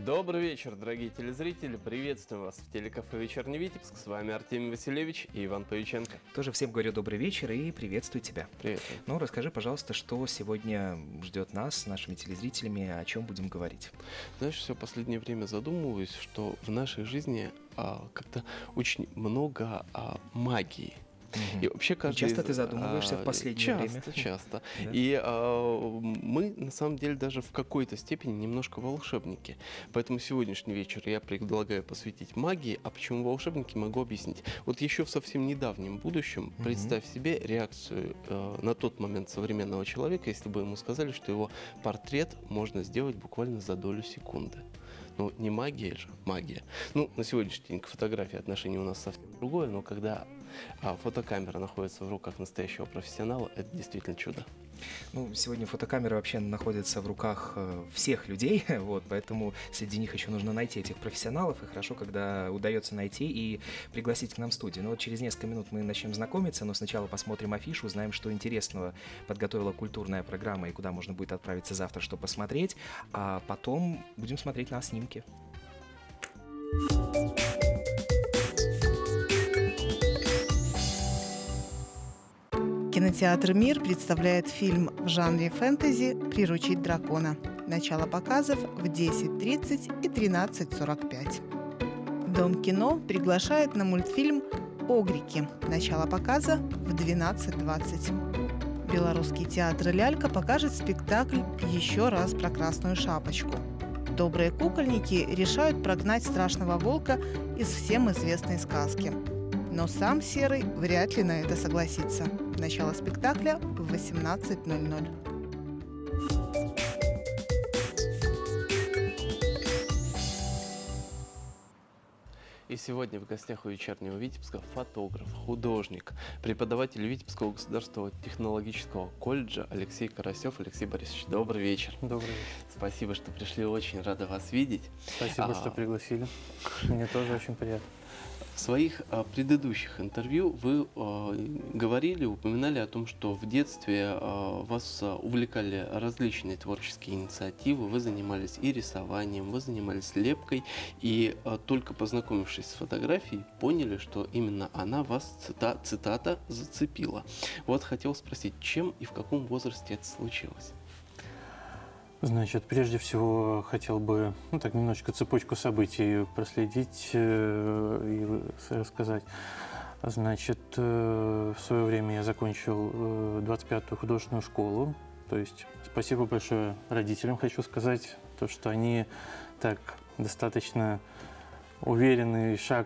Добрый вечер, дорогие телезрители. Приветствую вас в телекафе «Вечерний Витебск». С вами Артемий Васильевич и Иван Павиченко. Тоже всем говорю добрый вечер и приветствую тебя. Привет. Ну, расскажи, пожалуйста, что сегодня ждет нас, с нашими телезрителями, о чем будем говорить. Знаешь, все последнее время задумываюсь, что в нашей жизни как-то очень много магии. И вообще часто ты задумываешься в последнее время? Часто. Да? И мы, на самом деле, даже в какой-то степени немножко волшебники. Поэтому сегодняшний вечер я предлагаю посвятить магии. А почему волшебники, могу объяснить. Вот еще в совсем недавнем будущем представь себе реакцию на тот момент современного человека, если бы ему сказали, что его портрет можно сделать буквально за долю секунды. Ну, не магия же, магия. Ну, на сегодняшний день к фотографии отношение у нас совсем другое, но когда фотокамера находится в руках настоящего профессионала, это действительно чудо. Ну, сегодня фотокамера вообще находится в руках всех людей, вот, поэтому среди них еще нужно найти этих профессионалов, и хорошо, когда удается найти и пригласить к нам в студию. Ну, вот через несколько минут мы начнем знакомиться, но сначала посмотрим афишу, узнаем, что интересного подготовила культурная программа и куда можно будет отправиться завтра, что посмотреть, а потом будем смотреть на снимки. Кинотеатр «Мир» представляет фильм в жанре фэнтези «Приручить дракона». Начало показов в 10:30 и 13:45. Дом кино приглашает на мультфильм «Огрики». Начало показа в 12:20. Белорусский театр «Лялька» покажет спектакль «Еще раз про Красную Шапочку». Добрые кукольники решают прогнать страшного волка из всем известной сказки. Но сам Серый вряд ли на это согласится. Начало спектакля в 18:00. И сегодня в гостях у «Вечернего Витебска» фотограф, художник, преподаватель Витебского государственного технологического колледжа Алексей Карасев. Алексей Борисович, добрый вечер. Добрый вечер. Спасибо, что пришли, очень рада вас видеть. Спасибо, что пригласили. Мне тоже очень приятно. В своих предыдущих интервью вы говорили, упоминали о том, что в детстве вас увлекали различные творческие инициативы, вы занимались и рисованием, вы занимались лепкой, и только познакомившись с фотографией, поняли, что именно она вас, цитата, зацепила. Вот хотел спросить, чем и в каком возрасте это случилось? Значит, прежде всего хотел бы так немножечко цепочку событий проследить и рассказать. Значит, в свое время я закончил 25-ю художественную школу. То есть спасибо большое родителям, хочу сказать, то, что они так достаточно уверенный шаг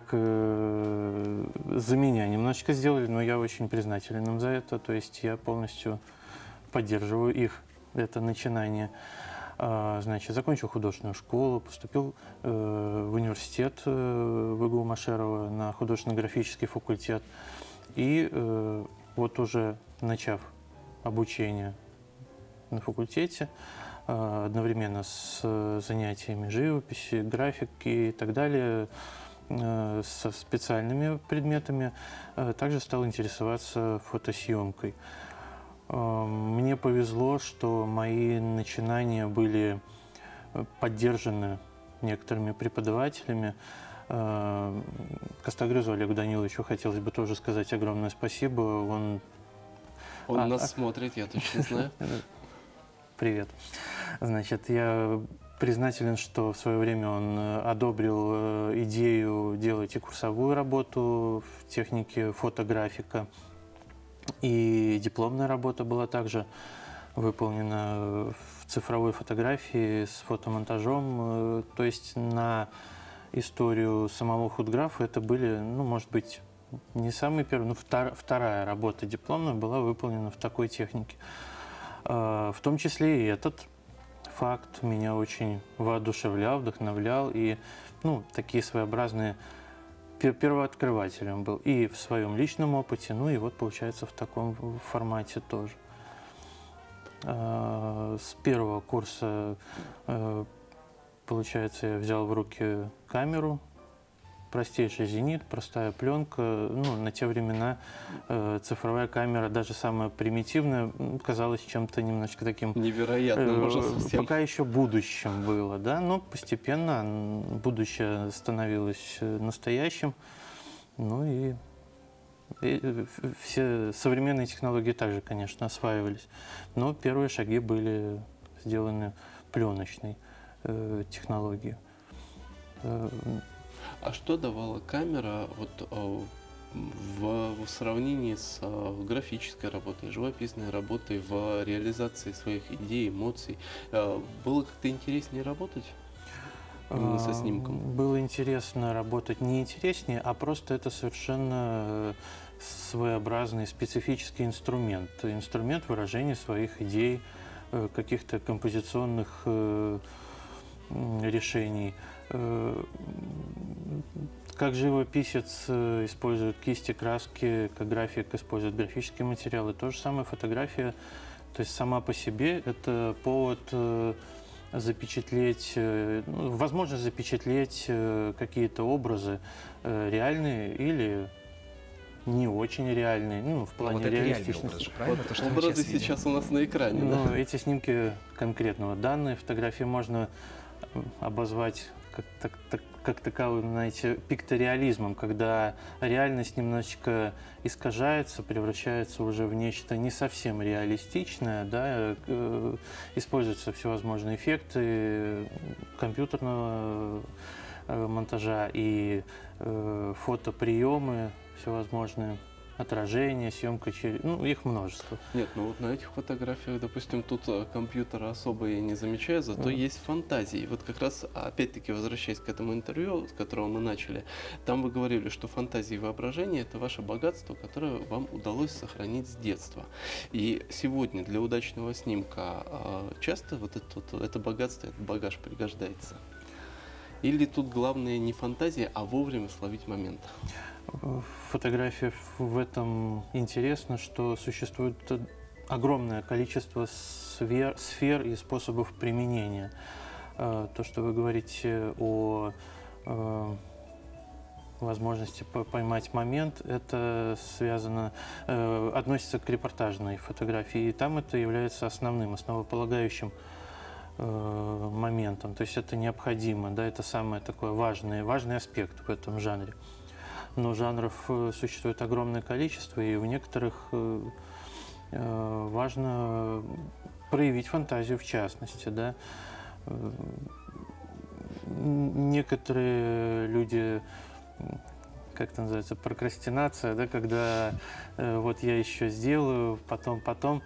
за меня немножечко сделали, но я очень признателен им за это. То есть я полностью поддерживаю их, это начинание. Значит, закончил художественную школу, поступил в университет в ИГУ Машерова на художественно-графический факультет. И вот уже начав обучение на факультете, одновременно с занятиями живописи, графики и так далее, со специальными предметами, также стал интересоваться фотосъемкой. Мне повезло, что мои начинания были поддержаны некоторыми преподавателями. Костогрызу Олегу Даниловичу хотелось бы тоже сказать огромное спасибо. Он нас смотрит, я точно знаю. Привет. Значит, я признателен, что в свое время он одобрил идею делать и курсовую работу в технике фотографика. И дипломная работа была также выполнена в цифровой фотографии с фотомонтажом. То есть на историю самого худграфа это были, может быть, не самые первые, но вторая работа дипломная была выполнена в такой технике. В том числе и этот факт меня очень воодушевлял, вдохновлял. И такие своеобразные первооткрывателем был и в своем личном опыте, и вот получается в таком формате тоже. С первого курса, получается, я взял в руки камеру простейший зенит, простая пленка. Ну, на те времена цифровая камера, даже самая примитивная, казалась чем-то немножко таким... Невероятным уже совсем. Пока еще будущим было, да, но постепенно будущее становилось настоящим. Ну и все современные технологии также, конечно, осваивались. Но первые шаги были сделаны пленочной технологией. А что давала камера вот, в сравнении с графической работой, живописной работой, в реализации своих идей, эмоций? Было как-то интереснее работать именно со снимком? Было интересно работать, не интереснее, а просто это совершенно своеобразный специфический инструмент. Инструмент выражения своих идей, каких-то композиционных решений. Как живописец использует кисти, краски, как график использует графические материалы, то же самое фотография, то есть сама по себе это повод запечатлеть, возможность запечатлеть какие-то образы реальные или не очень реальные, ну, в плане вот реалистичности. Образы сейчас у нас на экране. Ну, да? Эти снимки конкретного данные фотографии можно обозвать как таковым, знаете, пикториализмом, когда реальность немножечко искажается, превращается уже в нечто не совсем реалистичное, да, используются всевозможные эффекты компьютерного монтажа и фотоприемы всевозможные. Отражение, съемка через... Ну, их множество. Нет, ну вот на этих фотографиях, допустим, тут компьютера особо я не замечаю, зато есть фантазии. Вот как раз, опять-таки, возвращаясь к этому интервью, с которого мы начали, там вы говорили, что фантазии и воображение – это ваше богатство, которое вам удалось сохранить с детства. И сегодня для удачного снимка часто вот это богатство, этот багаж пригождается? Или тут главное не фантазия, а вовремя словить момент? Фотография в этом интересно, что существует огромное количество сфер и способов применения. То, что вы говорите о возможности поймать момент, это связано, относится к репортажной фотографии, и там это является основополагающим моментом. То есть это необходимо, да, это самый такой важный аспект в этом жанре. Но жанров существует огромное количество, и в некоторых важно проявить фантазию в частности. Да. Некоторые люди, как это называется, прокрастинация, да, когда вот я еще сделаю, потом,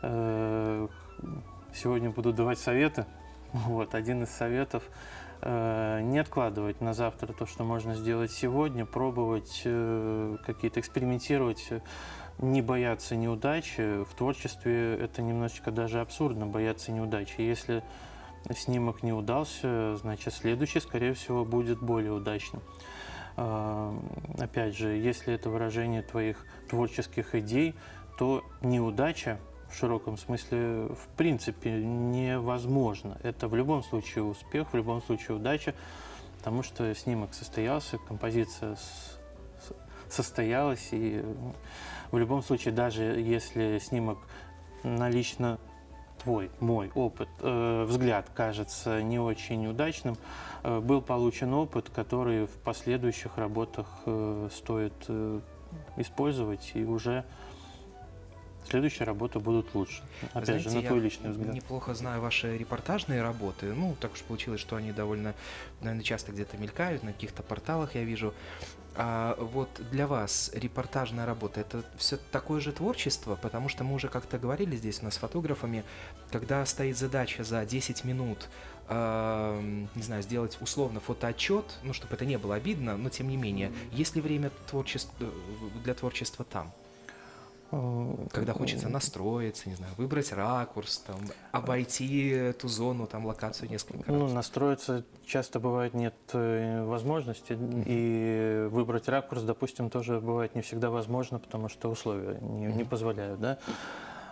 сегодня буду давать советы. Вот, один из советов – не откладывать на завтра то, что можно сделать сегодня, пробовать какие-то, экспериментировать, не бояться неудачи. В творчестве это немножечко даже абсурдно, бояться неудачи. Если снимок не удался, значит, следующий, скорее всего, будет более удачным. Опять же, если это выражение твоих творческих идей, то неудача в широком смысле в принципе невозможно. Это в любом случае успех, в любом случае удача, потому что снимок состоялся, композиция состоялась, и в любом случае, даже если снимок на лично мой опыт, взгляд кажется не очень удачным, был получен опыт, который в последующих работах стоит использовать, и уже следующие работы будут лучше. Опять Знаете, же, на твой личный взгляд. Я неплохо знаю ваши репортажные работы. Ну, так уж получилось, что они довольно, наверное, часто где-то мелькают, на каких-то порталах я вижу. А вот для вас репортажная работа – это все такое же творчество? Потому что мы уже как-то говорили здесь у нас с фотографами, когда стоит задача за 10 минут, не знаю, сделать условно фотоотчет, ну, чтобы это не было обидно, но тем не менее, есть ли время для творчества там? Когда хочется настроиться, не знаю, выбрать ракурс, там, обойти эту зону, там, локацию несколько раз. Ну, настроиться часто бывает нет возможности, и выбрать ракурс, допустим, тоже бывает не всегда возможно, потому что условия не позволяют, да.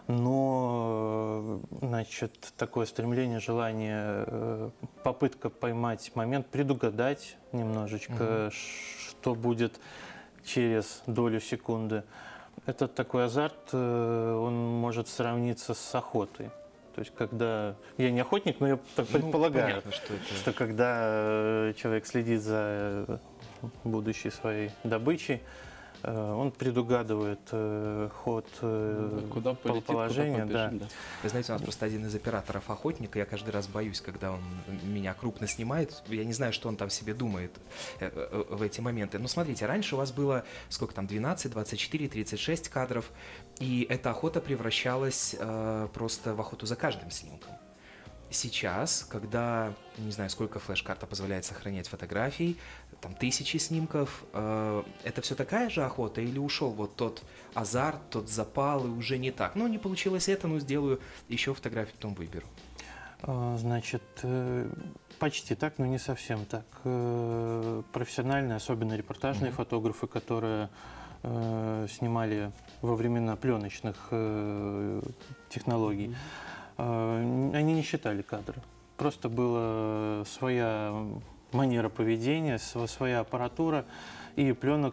но, значит, такое стремление, желание, попытка поймать момент, предугадать немножечко, что будет через долю секунды. Этот такой азарт, он может сравниться с охотой. То есть, когда... Я не охотник, но я так предполагаю, понятно, что когда человек следит за будущей своей добычей, он предугадывает ход Куда полетит, положения. куда побежит, Да. да. Вы знаете, у нас просто один из операторов охотника, я каждый раз боюсь, когда он меня крупно снимает, я не знаю, что он там себе думает в эти моменты. Но смотрите, раньше у вас было, сколько там, 12, 24, 36 кадров, и эта охота превращалась просто в охоту за каждым снимком. Сейчас, когда, не знаю, сколько флеш-карта позволяет сохранять фотографий, там тысячи снимков, это все такая же охота или ушел вот тот азарт, тот запал и уже не так? Ну, не получилось это, ну, сделаю еще фотографию, потом выберу. Значит, почти так, но не совсем так. Профессиональные, особенно репортажные фотографы, которые снимали во времена пленочных технологий, они не считали кадры. Просто была своя манера поведения, своя аппаратура, и пленок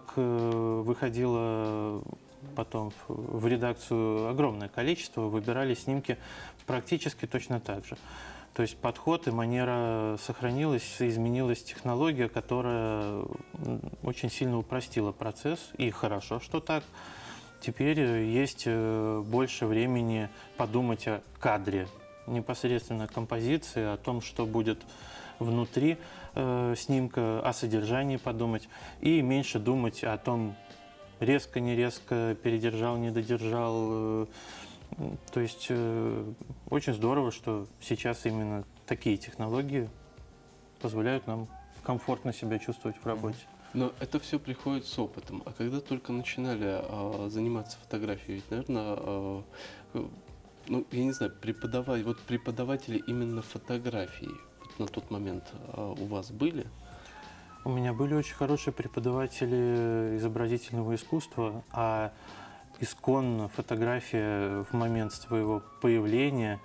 выходило потом в редакцию огромное количество, выбирали снимки практически точно так же. То есть подход и манера сохранилась, изменилась технология, которая очень сильно упростила процесс, и хорошо, что так. Теперь есть больше времени подумать о кадре, непосредственно о композиции, о том, что будет внутри снимка, о содержании подумать, и меньше думать о том, резко, не резко, передержал, не додержал. То есть очень здорово, что сейчас именно такие технологии позволяют нам комфортно себя чувствовать в работе. Но это все приходит с опытом. А когда только начинали заниматься фотографией, ведь, наверное, ну, я не знаю, преподаватели именно фотографии вот на тот момент у вас были? У меня были очень хорошие преподаватели изобразительного искусства, а исконно фотография в момент своего появления,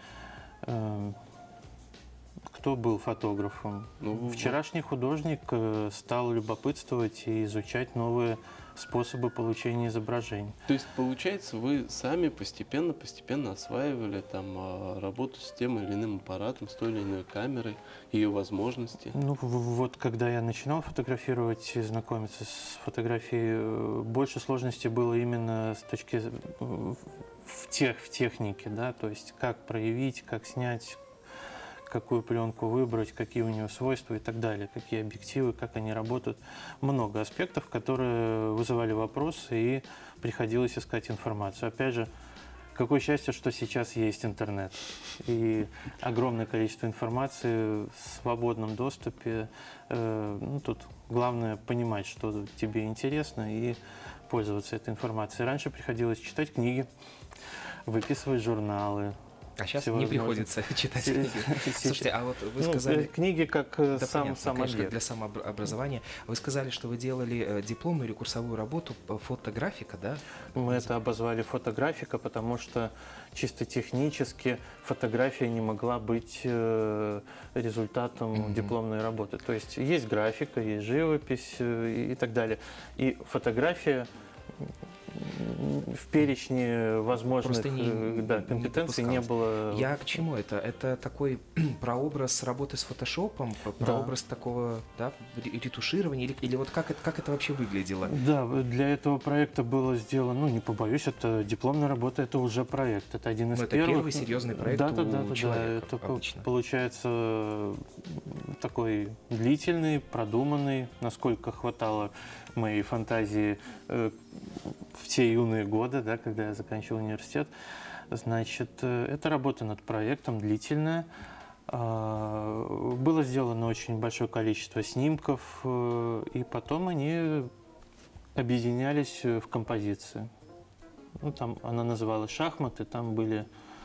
кто был фотографом? Ну, Вчерашний художник стал любопытствовать и изучать новые способы получения изображений. То есть, получается, вы сами постепенно осваивали там работу с тем или иным аппаратом, с той или иной камерой, ее возможности? Ну, вот когда я начинал фотографировать и знакомиться с фотографией, больше сложностей было именно с точки в технике, да, то есть как проявить, как снять, какую пленку выбрать, какие у нее свойства и так далее, какие объективы, как они работают. Много аспектов, которые вызывали вопросы, и приходилось искать информацию. Опять же, какое счастье, что сейчас есть интернет. И огромное количество информации в свободном доступе. Ну, тут главное понимать, что тебе интересно, и пользоваться этой информацией. Раньше приходилось читать книги, выписывать журналы. А сейчас не приходится читать книги. Слушайте, а вот вы сказали... Книги как Да, сам понятно, конечно, объект. для самообразования. Вы сказали, что вы делали дипломную или курсовую работу по фотографика, да? Мы это обозвали фотографика, потому что чисто технически фотография не могла быть результатом дипломной работы. То есть есть графика, есть живопись и так далее. И фотография в перечне возможных компетенций не было. Я к чему это? Это такой прообраз работы с фотошопом, прообраз такого, да, ретуширования, или вот как это вообще выглядело? Да, для этого проекта было сделано, ну не побоюсь, это дипломная работа, это уже проект, это один из это первых. Первый серьезный проект у человека. Это обычно. получается такой длительный, продуманный, насколько хватало моей фантазии в те юные годы, да, когда я заканчивал университет. Значит, это работа над проектом длительная. Было сделано очень большое количество снимков, и потом они объединялись в композиции. Ну, там она называлась «Шахматы», там были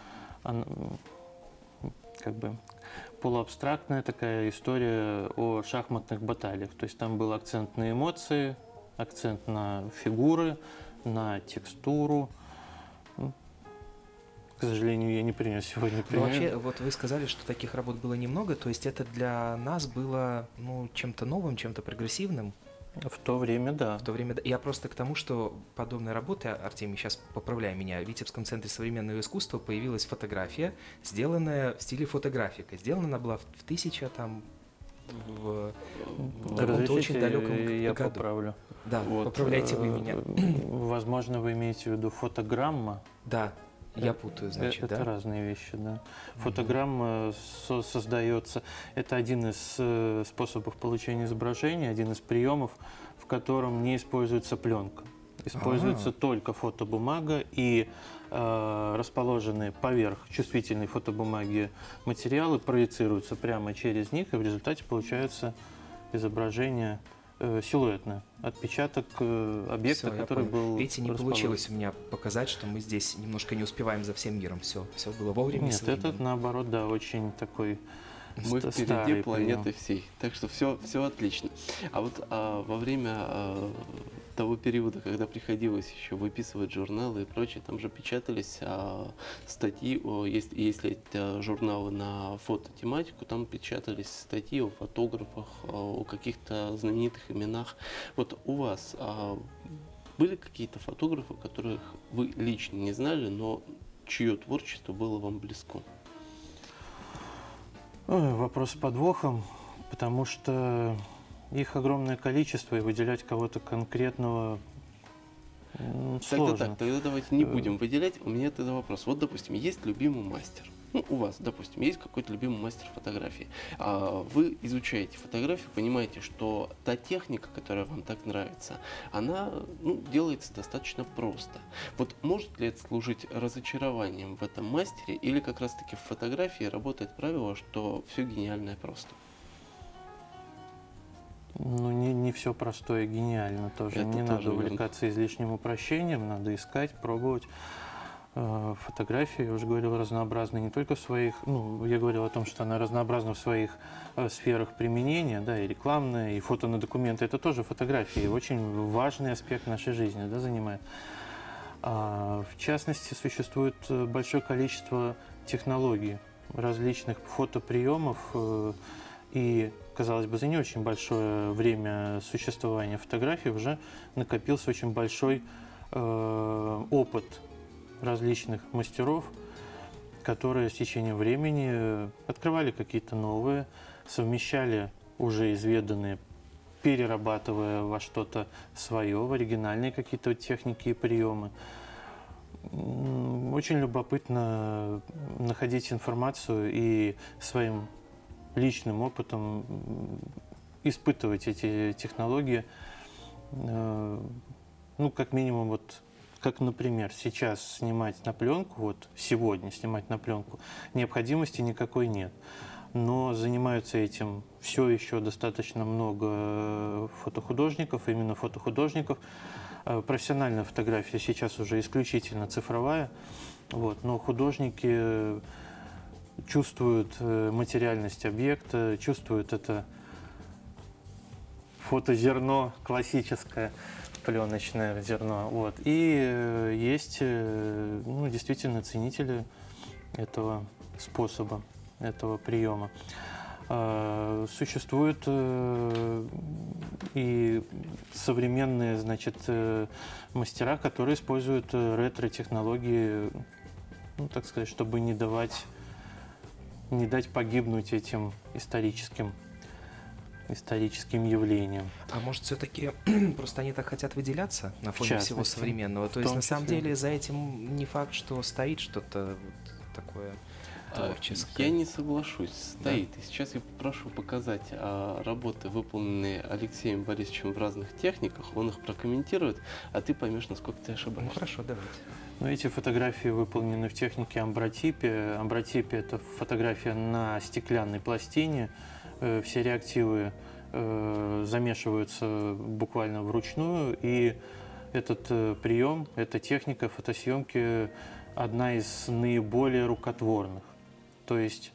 как бы полуабстрактная такая история о шахматных баталиях. То есть там был акцент на эмоции, акцент на фигуры, на текстуру. к сожалению, я не принес сегодня Ну, пример. вообще, вот вы сказали, что таких работ было немного, то есть это для нас было, ну, чем-то новым, чем-то прогрессивным. В то время, да. В то время, я просто к тому, что подобные работы, Артемий, сейчас поправляй меня, в Витебском центре современного искусства появилась фотография, сделанная в стиле фотографика. Сделана она была в 1000 там в каком-то очень далеком я году. поправлю. Да, Вот, поправляйте вы меня. Возможно, вы имеете в виду фотограмма. Да, я путаю, значит, Это да? разные вещи, да. Фотограмма создается, это один из способов получения изображения, один из приемов, в котором не используется пленка. Используется только фотобумага и расположенные поверх чувствительной фотобумаги материалы проецируются прямо через них, и в результате получается изображение силуэтное, отпечаток объекта, Всё, я который понял. был Видите, не расположен. получилось у меня показать, что мы здесь немножко не успеваем за всем миром. Все было вовремя и Нет, своевременно. этот наоборот, да, очень такой Мы впереди старый планеты прием. всей. Так что все отлично. А вот во время того периода, когда приходилось еще выписывать журналы и прочее, там же печатались статьи, если это журналы на фототематику, там печатались статьи о фотографах, о каких-то знаменитых именах. Вот у вас были какие-то фотографы, которых вы лично не знали, но чье творчество было вам близко? Ой, вопрос с подвохом, потому что их огромное количество, и выделять кого-то конкретного сложно. Тогда давайте не будем выделять. У меня тогда вопрос. Вот, допустим, есть любимый мастер. Ну, у вас, допустим, есть какой-то любимый мастер фотографии. Вы изучаете фотографию, понимаете, что та техника, которая вам так нравится, она делается достаточно просто. Вот может ли это служить разочарованием в этом мастере, или как раз-таки в фотографии работает правило, что все гениальное просто? Ну, не все простое гениально тоже. Это Не тоже надо верно. увлекаться излишним упрощением, надо искать, пробовать. Фотография, я уже говорил, разнообразна не только в своих, я говорил о том, что она разнообразна в своих сферах применения, да, и рекламная, и фото на документы, это тоже фотографии, и очень важный аспект нашей жизни, да, занимает. В частности, существует большое количество технологий, различных фотоприемов, и, казалось бы, за не очень большое время существования фотографий уже накопился очень большой опыт различных мастеров, которые с течением времени открывали какие-то новые, совмещали уже изведанные, перерабатывая во что-то свое, в оригинальные какие-то техники и приемы. Очень любопытно находить информацию и своим личным опытом испытывать эти технологии. Как минимум, вот как, например, сейчас снимать на пленку, вот сегодня снимать на пленку, необходимости никакой нет. Но занимаются этим все еще достаточно много фотохудожников, именно фотохудожников. Профессиональная фотография сейчас уже исключительно цифровая, но художники чувствуют материальность объекта, чувствуют это фотозерно классическое, пленочное зерно. И есть действительно ценители этого способа, этого приема. Существуют и современные, мастера, которые используют ретро-технологии, так сказать, чтобы не дать погибнуть этим историческим явлением. А может, все-таки просто они так хотят выделяться на фоне всего частности, современного? То в есть, том на самом числе. деле, за этим не факт, что стоит что-то такое творческое. Я не соглашусь, стоит. И сейчас я прошу показать работы, выполненные Алексеем Борисовичем в разных техниках. Он их прокомментирует, а ты поймешь, насколько ты ошибаешься. Хорошо, давайте. Эти фотографии выполнены в технике амбротипе. Амбротипе – это фотография на стеклянной пластине. Все реактивы замешиваются буквально вручную. И этот прием, эта техника фотосъемки одна из наиболее рукотворных. То есть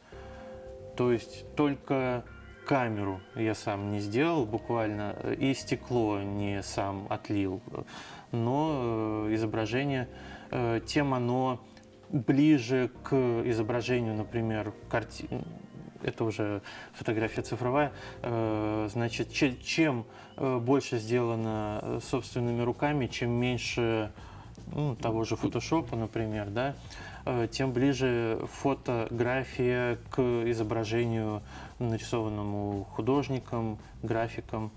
только камеру я сам не сделал буквально, и стекло не сам отлил. Но изображение, тем оно ближе к изображению, например, картин. Это уже фотография цифровая. Значит, чем больше сделано собственными руками, чем меньше того же фотошопа, например, да, тем ближе фотография к изображению, нарисованному художником, графиком,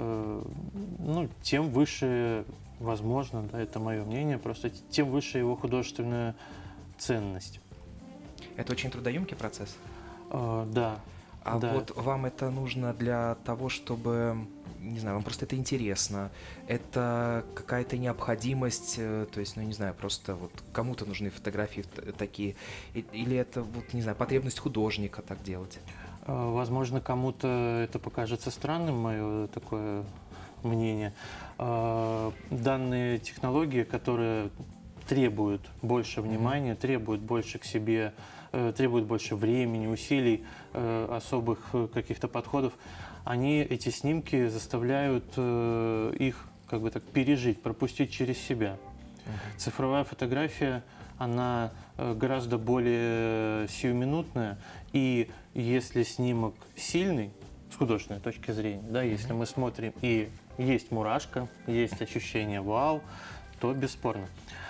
тем выше, возможно, да, это мое мнение, просто тем выше его художественная ценность. Это очень трудоемкий процесс? Да. А да. вот вам это нужно для того, чтобы, не знаю, вам просто это интересно, это какая-то необходимость, то есть, не знаю, просто вот кому-то нужны фотографии такие, или это, вот, не знаю, потребность художника так делать? Возможно, кому-то это покажется странным, мое такое мнение. Данные технологии, которые требуют больше внимания, требуют больше к себе, требуют больше времени, усилий, особых каких-то подходов, эти снимки заставляют их как бы так пережить, пропустить через себя. Цифровая фотография, она гораздо более сиюминутная, и если снимок сильный, с художественной точки зрения, да, если мы смотрим и есть мурашка, есть ощущение вау, то бесспорно.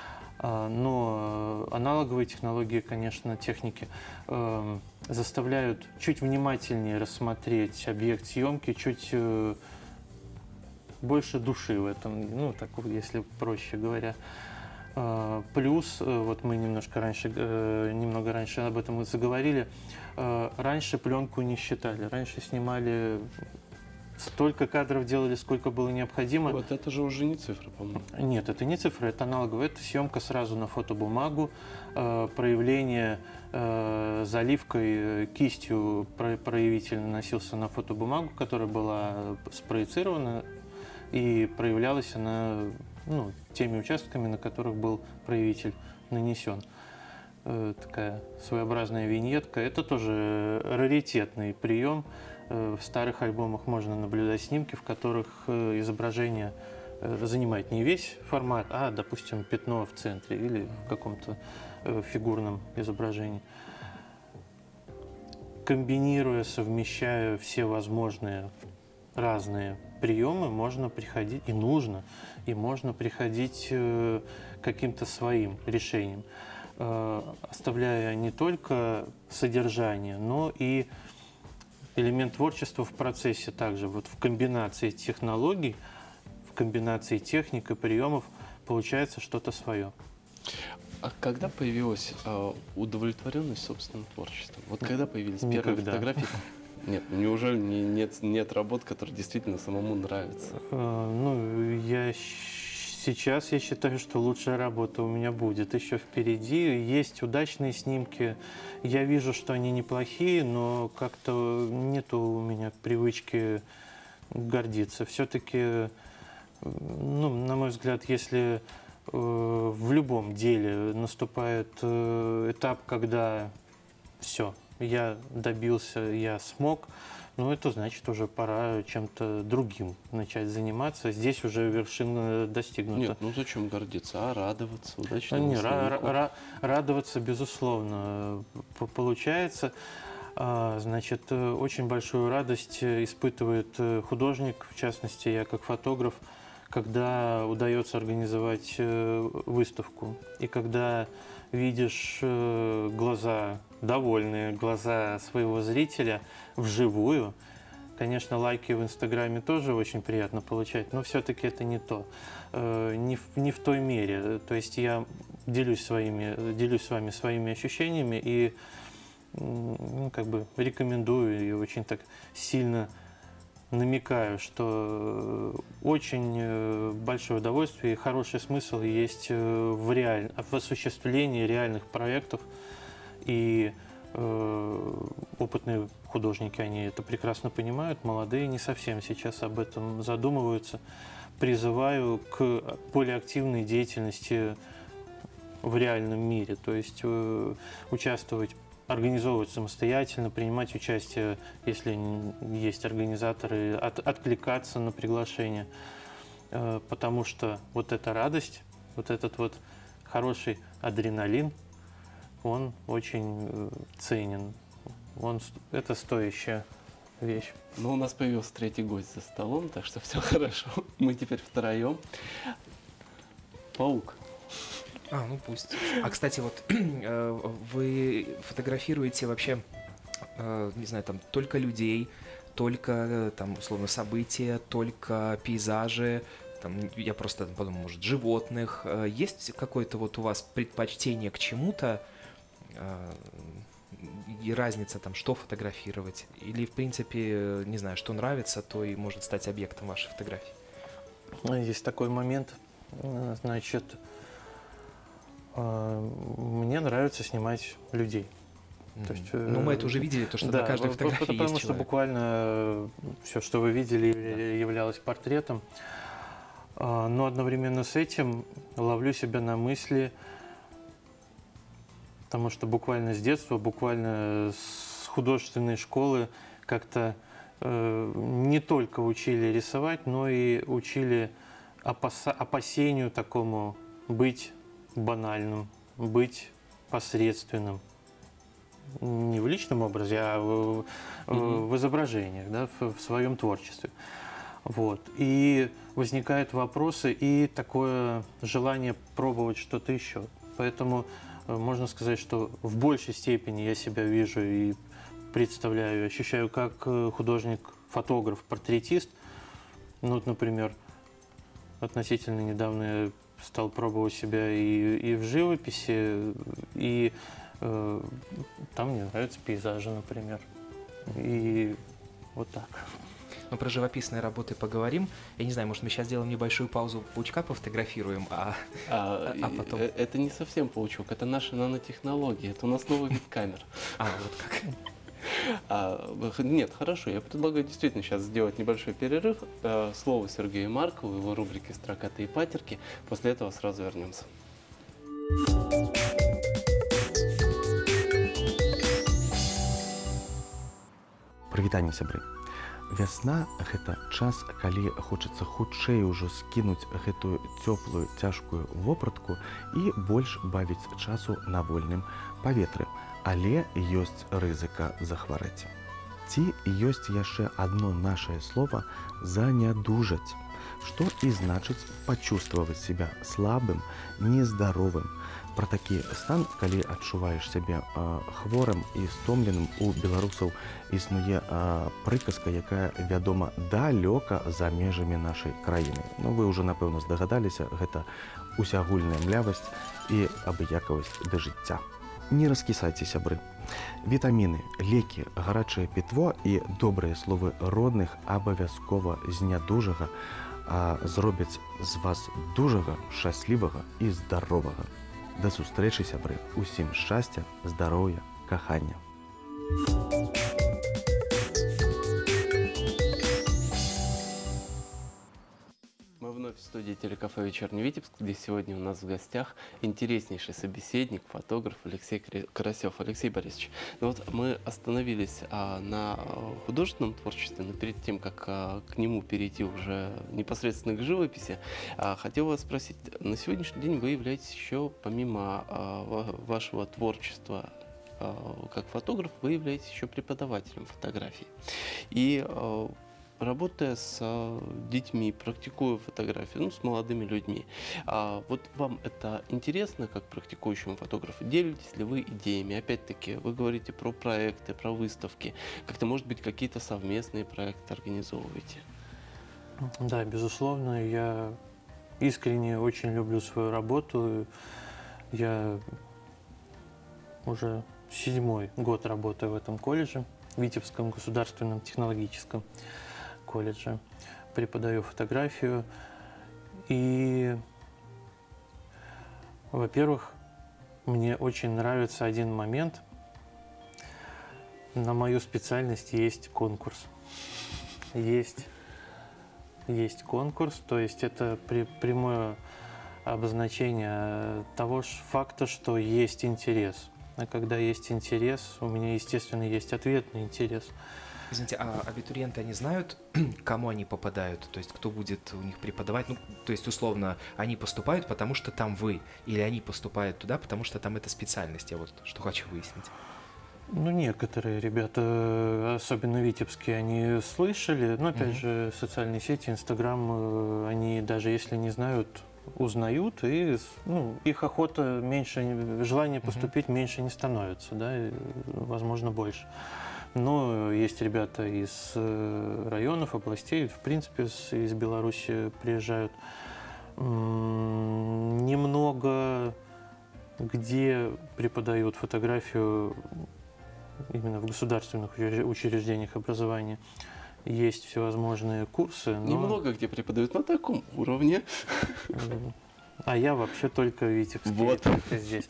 Но аналоговые технологии, конечно, техники заставляют чуть внимательнее рассмотреть объект съемки, чуть больше души в этом, так вот, если проще говоря. Плюс, вот мы немного раньше об этом заговорили, раньше пленку не считали, раньше снимали, столько кадров делали, сколько было необходимо. Вот это же уже не цифра, по-моему. Нет, это не цифра, это аналоговая, это съемка сразу на фотобумагу, проявление заливкой кистью проявитель наносился на фотобумагу, которая была спроецирована, и проявлялась она теми участками, на которых был проявитель нанесен. Такая своеобразная виньетка. Это тоже раритетный прием. В старых альбомах можно наблюдать снимки, в которых изображение занимает не весь формат, а, допустим, пятно в центре или в каком-то фигурном изображении. Комбинируя, совмещая все возможные разные приемы, можно приходить, и нужно, и можно приходить к каким-то своим решениям, оставляя не только содержание, но и элемент творчества в процессе также. Вот в комбинации технологий, в комбинации техник и приемов получается что-то свое. А когда появилась удовлетворенность собственным творчеством? Вот когда появились первые Никогда. фотографии? Нет, неужели нет работ, которые действительно самому нравятся? Сейчас я считаю, что лучшая работа у меня будет еще впереди. Есть удачные снимки. Я вижу, что они неплохие, но как-то нету у меня привычки гордиться. Все-таки, на мой взгляд, если в любом деле наступает этап, когда все, я добился, я смог, это значит, уже пора чем-то другим начать заниматься. Здесь уже вершина достигнута. Нет, зачем гордиться, а радоваться удачному снимку. Радоваться, безусловно, получается. Значит, очень большую радость испытывает художник, в частности, я как фотограф, когда удается организовать выставку. И когда видишь глаза довольные, глаза своего зрителя вживую. Конечно, лайки в Инстаграме тоже очень приятно получать, но все-таки это не то, не в той мере. То есть я делюсь с вами своими ощущениями и рекомендую и очень так сильно намекаю, что очень большое удовольствие и хороший смысл есть в осуществлении реальных проектов. И опытные художники, они это прекрасно понимают, молодые не совсем сейчас об этом задумываются. Призываю к более активной деятельности в реальном мире, то есть участвовать, организовывать самостоятельно, принимать участие, если есть организаторы, откликаться на приглашение, потому что вот эта радость, вот этот вот хороший адреналин, он очень ценен. Это стоящая вещь. Ну, у нас появился третий гость за столом, так что все хорошо. Мы теперь втроем. Паук. Ну пусть. А, кстати, вот вы фотографируете вообще, не знаю, там, только людей, только, там, условно, события, только пейзажи, там, я просто подумал, может, животных. Есть какое-то вот у вас предпочтение к чему-то, и разница там, что фотографировать? Или, в принципе, не знаю, что нравится, то и может стать объектом вашей фотографии? Есть такой момент, значит, мне нравится снимать людей. То есть, ну, мы это уже видели, то, что да, на каждой фотографии есть потому что человек. буквально все, что вы видели, являлось портретом. Но одновременно с этим ловлю себя на мысли, потому что буквально с детства, буквально с художественной школы как-то не только учили рисовать, но и учили опасению такому быть банальным, быть посредственным. Не в личном образе, а в изображениях, да, в своем творчестве. Вот. И возникают вопросы и такое желание пробовать что-то еще. Поэтому можно сказать, что в большей степени я себя вижу и представляю, ощущаю как художник-фотограф, портретист. Ну, вот, например, относительно недавно я стал пробовать себя и в живописи, и там мне нравятся пейзажи, например. И вот так. Мы про живописные работы поговорим. Я не знаю, может, мы сейчас сделаем небольшую паузу, паучка пофотографируем, а потом... Это не совсем паучок, это наши нанотехнологии, это у нас новый вид камер. Вот как. Нет, хорошо, я предлагаю действительно сейчас сделать небольшой перерыв. Слово Сергею Маркову, его рубрике «Строкатые патерки». После этого сразу вернемся. Прывітанне, сябры. Вясна – гэта час, калі хочацца хутчэй ужо скінуць гэтую цёплую, цяжкую вопратку і больш бавіць часу на вольным паветры. Але ёсць рызыка захварэць. Ці ёсць яшчэ адно нашае слова «занядужаць», што і значыць пачувстваваць себя слабым, нездаровым. Пра такі стан, калі адчуваеш сябе хворым і стомленым, у беларусаў існуе прыказка, якая вядома далёка за межамі нашай краіны. Ну, вы ўжо, напэўна, здагадаліся, гэта усеагульная млявасць і абыякавасць да жыцця. Не раскісайце, сябры. Вітаміны, лекі, гарачае пітво і добрыя словы родных абавязкова з нядужага зробяць з вас дужага, шчаслівага і здаровага. Да сустрэчы, сябры, усім шчасця, здароўя, кахання. Мы вновь в студии телекафе «Вечерний Витебск», где сегодня у нас в гостях интереснейший собеседник, фотограф Алексей Карасев. Алексей Борисович, ну вот мы остановились на художественном творчестве, но перед тем, как к нему перейти уже непосредственно к живописи, хотел вас спросить, на сегодняшний день вы являетесь еще, помимо вашего творчества как фотограф, вы являетесь еще преподавателем фотографии. И работая с детьми, практикуя фотографию, с молодыми людьми. Вот вам это интересно, как практикующему фотографу? Делитесь ли вы идеями? Опять-таки, вы говорите про проекты, про выставки. Как-то, может быть, какие-то совместные проекты организовываете? Да, безусловно, я искренне очень люблю свою работу. Я уже 7-й год работаю в этом колледже, Витебском государственном технологическом колледже, преподаю фотографию. И, во-первых, мне очень нравится один момент. На мою специальность есть конкурс. Есть конкурс, то есть это прямое обозначение того факта, что есть интерес. А когда есть интерес, у меня, естественно, есть ответный интерес. Извините, а абитуриенты, они знают, кому они попадают? То есть кто будет у них преподавать? Ну, то есть, условно, они поступают, потому что там вы, или они поступают туда, потому что там эта специальность? Я вот что хочу выяснить. Ну, некоторые ребята, особенно витебские, они слышали, но, опять же, социальные сети, Инстаграм, они даже если не знают, узнают, и ну, их охота меньше, желание поступить меньше не становится, да, и, возможно, больше. Но есть ребята из районов, областей, в принципе, из Беларуси приезжают. Немного где преподают фотографию именно в государственных учреждениях образования. Есть всевозможные курсы. Но... Немного где преподают на таком уровне. А я вообще только в Витебске, вот. только здесь.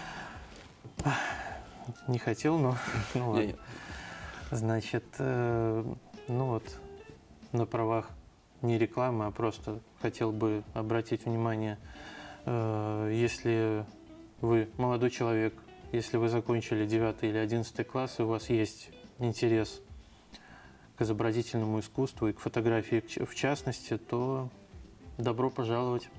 Не хотел, но ну ладно. Значит, ну вот, на правах не рекламы, а просто хотел бы обратить внимание, если вы молодой человек, если вы закончили 9 или 11 класс, и у вас есть интерес к изобразительному искусству и к фотографии в частности, то добро пожаловать.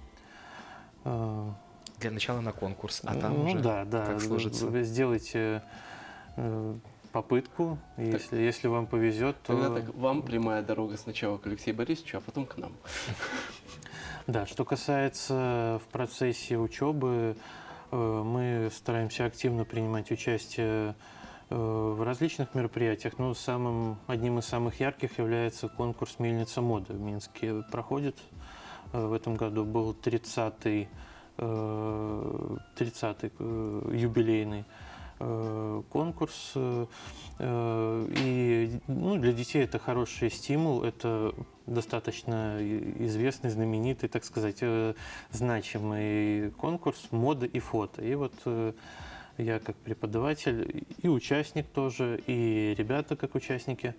Для начала на конкурс, а там ну, уже да, как сложится. Вы сделайте попытку, если вам повезет, то... Тогда так, вам прямая дорога сначала к Алексею Борисовичу, а потом к нам. Да, что касается в процессе учебы, мы стараемся активно принимать участие в различных мероприятиях, но одним из самых ярких является конкурс «Мельница моды» в Минске. Проходит в этом году, был 30-й юбилейный конкурс. И для детей это хороший стимул, это достаточно известный, знаменитый, так сказать, значимый конкурс моды и фото. И вот я как преподаватель и участник тоже, и ребята как участники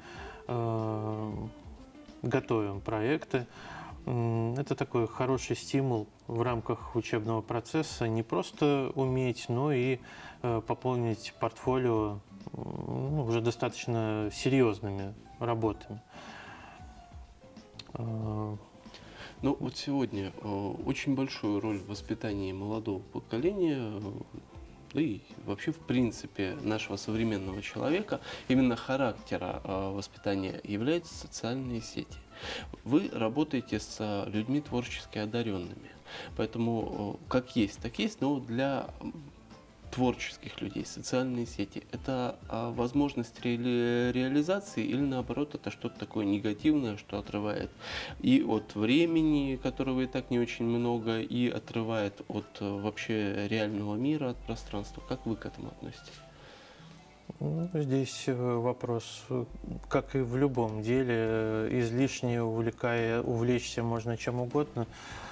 готовим проекты. Это такой хороший стимул в рамках учебного процесса не просто уметь, но и пополнить портфолио уже достаточно серьезными работами. Ну вот сегодня очень большую роль в воспитании молодого поколения, да и вообще в принципе нашего современного человека, именно характера воспитания являются социальные сети. Вы работаете с людьми творчески одаренными, поэтому как есть, так есть, но для творческих людей социальные сети – это возможность реализации или наоборот это что-то такое негативное, что отрывает и от времени, которого и так не очень много, и отрывает от вообще реального мира, от пространства. Как вы к этому относитесь? Здесь вопрос, как и в любом деле, излишне увлечься можно чем угодно.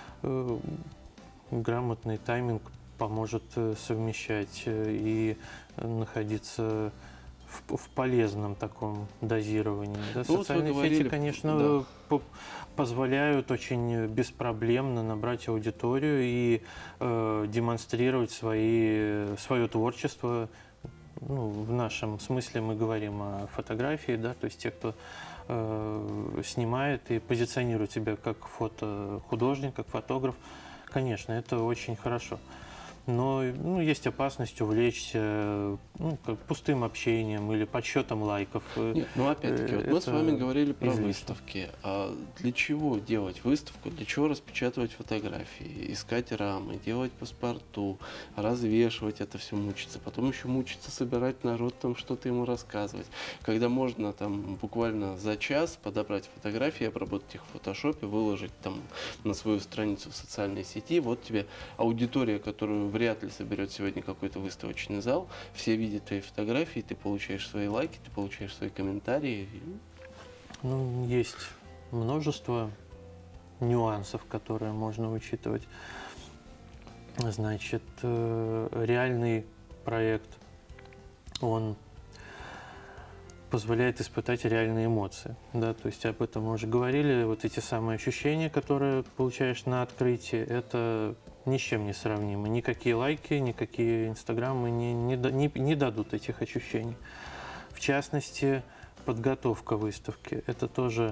Грамотный тайминг поможет совмещать и находиться в полезном таком дозировании. Да? Ну, социальные сети, конечно, позволяют очень беспроблемно набрать аудиторию и демонстрировать свое творчество. В нашем смысле мы говорим о фотографии, да, то есть те, кто снимает и позиционирует себя как фотохудожник, как фотограф, конечно, это очень хорошо. Но есть опасность увлечься пустым общением или подсчетом лайков. Нет, опять-таки, вот мы с вами говорили про выставки. А для чего делать выставку? Для чего распечатывать фотографии, искать рамы, делать паспорту, развешивать это все, мучиться, потом еще мучиться, собирать народ, там что-то ему рассказывать. Когда можно там буквально за час подобрать фотографии, обработать их в фотошопе, выложить там на свою страницу в социальной сети, вот тебе аудитория, которую вряд ли соберет сегодня какой-то выставочный зал, все видят твои фотографии, ты получаешь свои лайки, ты получаешь свои комментарии. Есть множество нюансов, которые можно учитывать. Значит, реальный проект, он позволяет испытать реальные эмоции. Да? То есть об этом мы уже говорили. Вот эти самые ощущения, которые получаешь на открытии, это ни с чем не сравнимо. Никакие лайки, никакие инстаграмы не дадут этих ощущений. В частности, подготовка выставки. Это тоже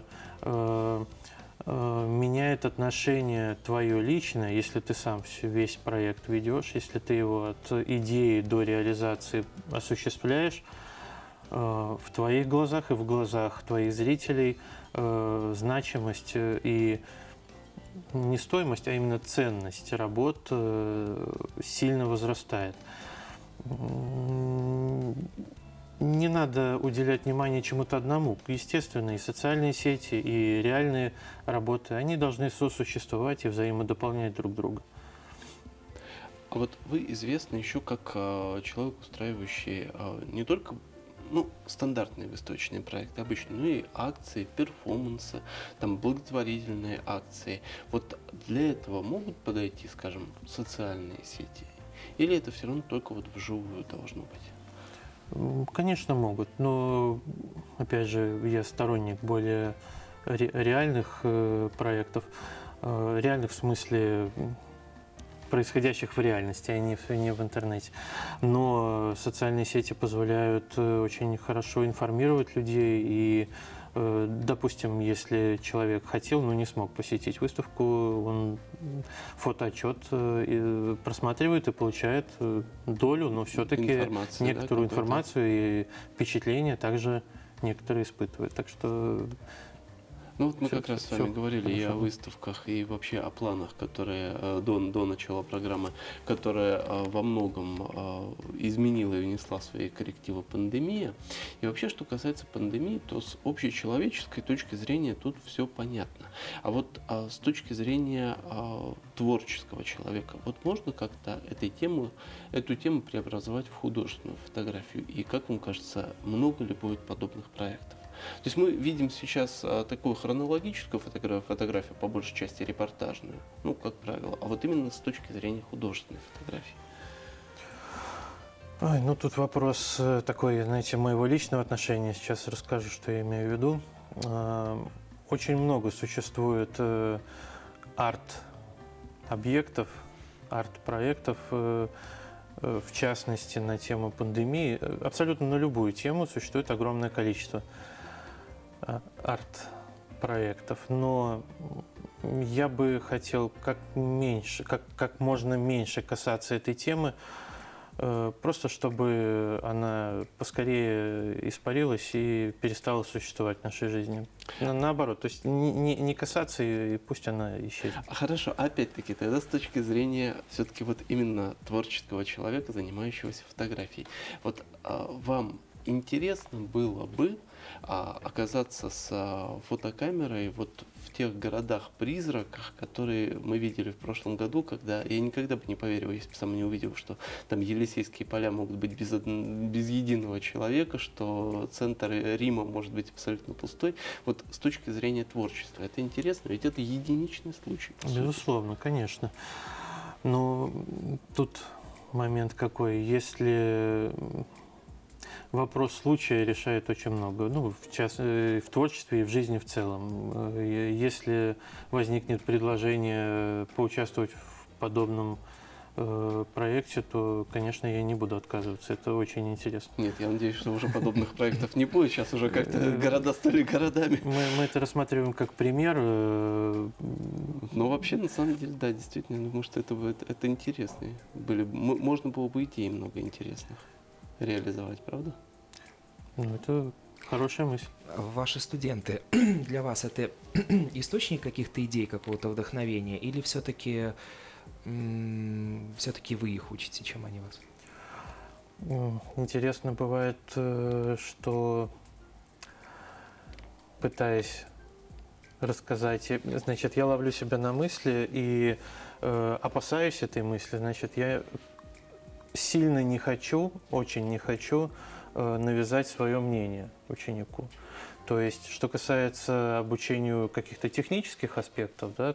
меняет отношение твое личное, если ты сам весь проект ведешь, если ты его от идеи до реализации осуществляешь, в твоих глазах и в глазах твоих зрителей значимость и не стоимость, а именно ценность работ сильно возрастает. Не надо уделять внимание чему-то одному. Естественно, и социальные сети, и реальные работы, они должны сосуществовать и взаимодополнять друг друга. А вот вы известны еще как человек, устраивающий не только стандартные выставочные проекты обычно, но и акции, перформансы, там благотворительные акции. Вот для этого могут подойти, скажем, социальные сети? Или это все равно только вот вживую должно быть? Конечно, могут, но, опять же, я сторонник более реальных проектов, реальных в смысле происходящих в реальности, а не в интернете. Но социальные сети позволяют очень хорошо информировать людей и, допустим, если человек хотел, но не смог посетить выставку, он фотоотчет просматривает и получает долю, но все-таки некоторую информацию и впечатления также некоторые испытывают. Так что Ну вот мы как раз с вами говорили и о выставках, и вообще о планах, которые до начала программы, которая во многом изменила и внесла свои коррективы пандемия. И вообще, что касается пандемии, то с общечеловеческой точки зрения тут все понятно. А вот с точки зрения творческого человека, вот можно как-то эту тему преобразовать в художественную фотографию? И как вам кажется, много ли будет подобных проектов? То есть мы видим сейчас такую хронологическую фотографию, по большей части репортажную, как правило, а вот именно с точки зрения художественной фотографии. Тут вопрос такой, знаете, моего личного отношения. Сейчас расскажу, что я имею в виду. Очень много существует арт-объектов, арт-проектов, в частности, на тему пандемии. Абсолютно на любую тему существует огромное количество арт-проектов, но я бы хотел как можно меньше касаться этой темы, просто чтобы она поскорее испарилась и перестала существовать в нашей жизни. Наоборот, то есть не касаться, и пусть она исчезнет. Хорошо, опять-таки, тогда с точки зрения все-таки вот именно творческого человека, занимающегося фотографией, вот вам интересно было бы оказаться с фотокамерой вот в тех городах-призраках, которые мы видели в прошлом году, когда я никогда бы не поверил, если бы сам не увидел, что там Елисейские поля могут быть без единого человека, что центр Рима может быть абсолютно пустой. Вот с точки зрения творчества это интересно, ведь это единичный случай. Безусловно, конечно. Но тут момент какой, если вопрос случая решает очень много, в творчестве и в жизни в целом. Если возникнет предложение поучаствовать в подобном проекте, то, конечно, я не буду отказываться. Это очень интересно. Нет, я надеюсь, что уже подобных проектов не будет. Сейчас уже как-то города стали городами. Мы это рассматриваем как пример. Но вообще, на самом деле, да, действительно, думаю, что это интересно. Можно было бы идей много интересных реализовать, правда? Это хорошая мысль. Ваши студенты, для вас это источник каких-то идей, какого-то вдохновения, или все-таки вы их учите, чем они вас? Интересно бывает, что, пытаясь рассказать, значит, я ловлю себя на мысли и опасаюсь этой мысли, значит, я сильно не хочу, очень не хочу навязать свое мнение ученику. То есть, что касается обучению каких-то технических аспектов, да,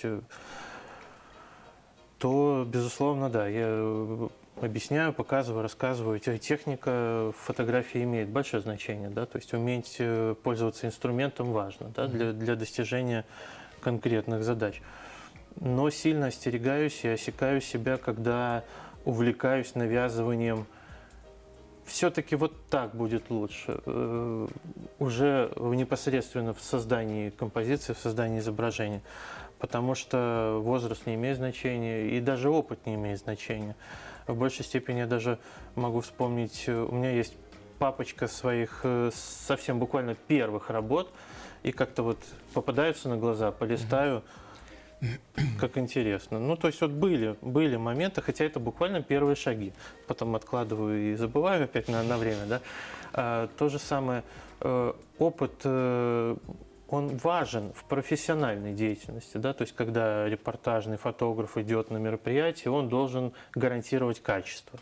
то, безусловно, да, я объясняю, показываю, рассказываю. Техника фотографии имеет большое значение, да, то есть уметь пользоваться инструментом важно, да, для достижения конкретных задач. Но сильно остерегаюсь и осекаю себя, когда увлекаюсь навязыванием все-таки вот так будет лучше. Уже непосредственно в создании композиции, в создании изображения. Потому что возраст не имеет значения, и даже опыт не имеет значения. В большей степени я даже могу вспомнить, у меня есть папочка своих совсем буквально первых работ, и как-то вот попадаются на глаза, полистаю, как интересно. Ну, то есть вот были моменты, хотя это буквально первые шаги. Потом откладываю и забываю опять на время, да. То же самое, опыт, он важен в профессиональной деятельности, да, то есть когда репортажный фотограф идет на мероприятие, он должен гарантировать качество.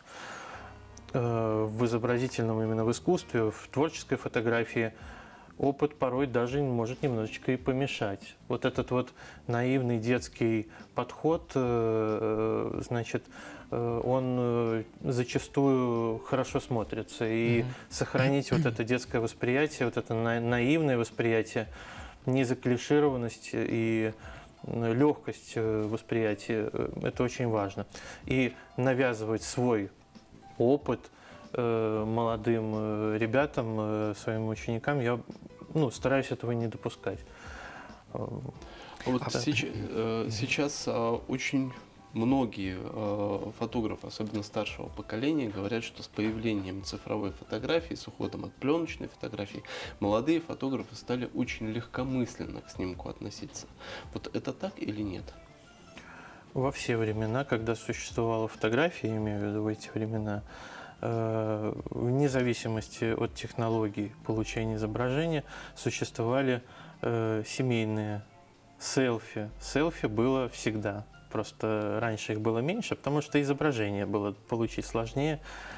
В изобразительном, именно в искусстве, в творческой фотографии опыт порой даже может немножечко и помешать. Вот этот вот наивный детский подход, значит, он зачастую хорошо смотрится. И сохранить вот это детское восприятие, вот это наивное восприятие, незаклишированность и легкость восприятия, это очень важно. И навязывать свой опыт молодым ребятам, своим ученикам, я стараюсь этого не допускать. Вот сейчас очень многие фотографы, особенно старшего поколения, говорят, что с появлением цифровой фотографии, с уходом от пленочной фотографии, молодые фотографы стали очень легкомысленно к снимку относиться. Вот это так или нет? Во все времена, когда существовала фотография, я имею в виду в эти времена, вне зависимости от технологий получения изображения, существовали семейные селфи. Селфи было всегда. Просто раньше их было меньше, потому что изображение было получить сложнее.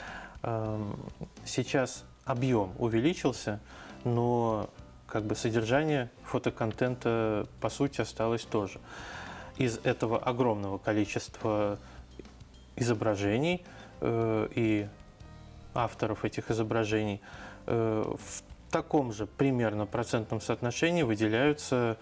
Сейчас объем увеличился, но как бы содержание фотоконтента по сути осталось тоже. Из этого огромного количества изображений и авторов этих изображений в таком же примерно процентном соотношении выделяются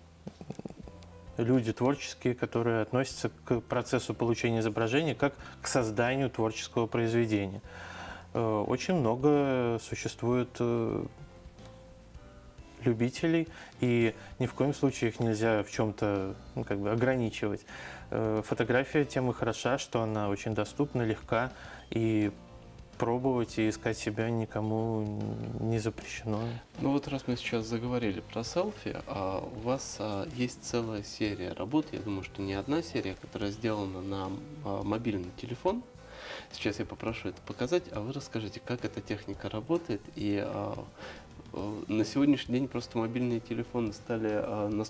люди творческие, которые относятся к процессу получения изображения как к созданию творческого произведения. Очень много существует любителей, и ни в коем случае их нельзя в чем-то ограничивать. Фотография тем и хороша, что она очень доступна, легка, и пробовать и искать себя никому не запрещено. Ну вот раз мы сейчас заговорили про селфи, у вас есть целая серия работ, я думаю, что не одна серия, которая сделана на мобильный телефон. Сейчас я попрошу это показать, а вы расскажите, как эта техника работает. И на сегодняшний день просто мобильные телефоны стали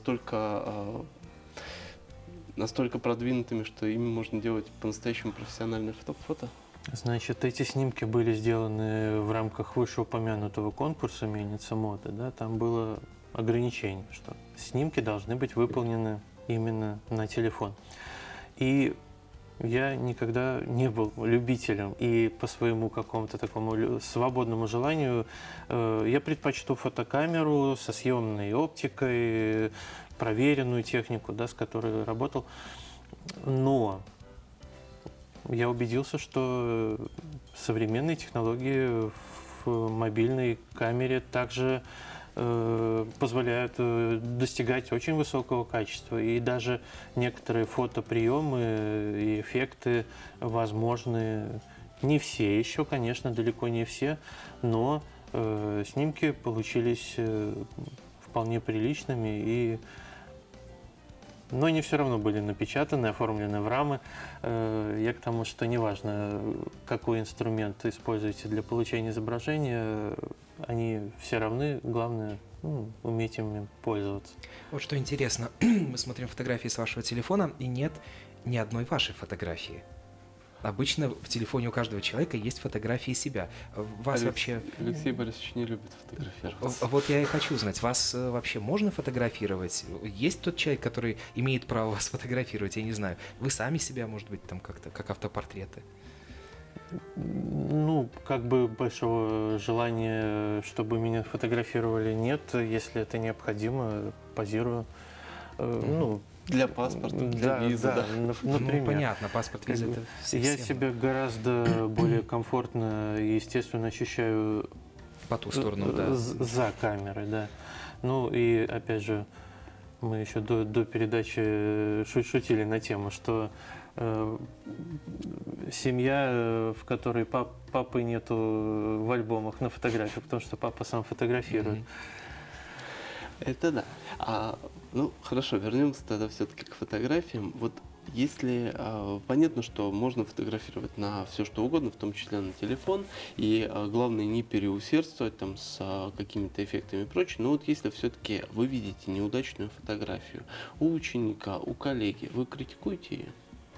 настолько продвинутыми, что ими можно делать по-настоящему профессиональное фото. Значит, эти снимки были сделаны в рамках вышеупомянутого конкурса «Мельница моды». Да? Там было ограничение, что снимки должны быть выполнены именно на телефон. И я никогда не был любителем, и по своему какому-то такому свободному желанию я предпочту фотокамеру со съемной оптикой, проверенную технику, да, с которой работал. Но я убедился, что современные технологии в мобильной камере также позволяют достигать очень высокого качества. И даже некоторые фотоприемы и эффекты возможны. Не все еще, конечно, далеко не все, но снимки получились вполне приличными, но они все равно были напечатаны, оформлены в рамы. Я к тому, что неважно, какой инструмент используете для получения изображения, они все равны, главное уметь ими пользоваться. Вот что интересно, мы смотрим фотографии с вашего телефона, и нет ни одной вашей фотографии. Обычно в телефоне у каждого человека есть фотографии себя. Алексей Борисович не любит фотографироваться. Вот я и хочу знать, вас вообще можно фотографировать? Есть тот человек, который имеет право вас фотографировать? Я не знаю. Вы сами себя, может быть, там как-то, как автопортреты? Большого желания, чтобы меня фотографировали, нет. Если это необходимо, позирую. Для паспорта, для визы, да. Например. Ну, понятно, паспорт, виза, это Я всем себя гораздо более комфортно и естественно ощущаю по ту сторону, да. за камерой, да. Ну и опять же, мы еще до передачи шутили на тему, что семья, в которой папы нету в альбомах на фотографиях, потому что папа сам фотографирует. Это да. Ну, хорошо, вернемся тогда все-таки к фотографиям. Вот если понятно, что можно фотографировать на все что угодно, в том числе на телефон, и главное не переусердствовать там с какими-то эффектами и прочее, но вот если все-таки вы видите неудачную фотографию у ученика, у коллеги, вы критикуете ее?